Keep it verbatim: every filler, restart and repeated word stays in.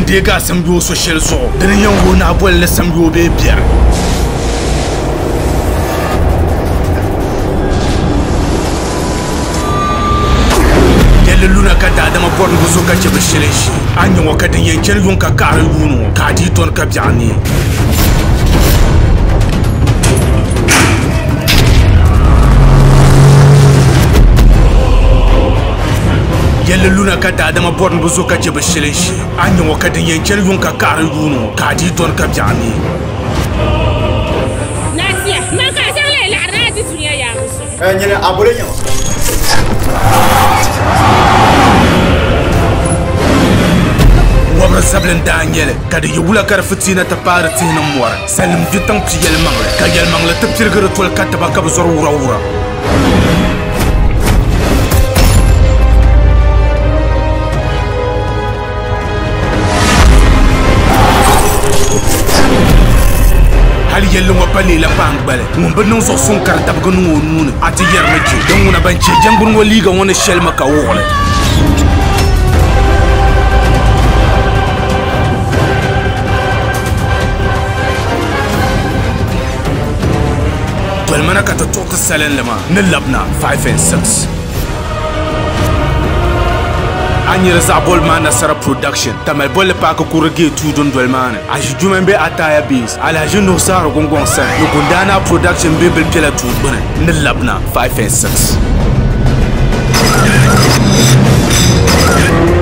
dega sambio so shel so den yango na bol le sambio be bier yele luna ka da dama bor ngu so ka che be sheleshi anyo ka den yen chen yon ka kar yunu ka di ton ka biani yele luna ka da dama bor ngu so ka che be sheleshi anyo ka den yen chen yon ka kar yunu ka di ton ka biani nasia ma ka sang le la ra di sunya ya musu eh nyene abule nyo wabra sablen Daniel kada yula kar fitina ta para tina mwara salim jutang pi yel mangle ka yel mangle ta pirgara tol kataba ka bzor wura wura hal yel ngo pali la pangbale ngum benung so sun kar tab gnu nunu ati yer ma ci donc na ban ci jambur ngo liga wona shel ma ka wole المنا كتطوق السلام لما نلبنا five and six أني رزع بول ما نصر production تمال بول باكو كورجي تودون دول مانا عشان جومن بي أتايا بيس على جنو سار وغون سان يكون دانا production بي بالبيلا تودون نلبنا five and six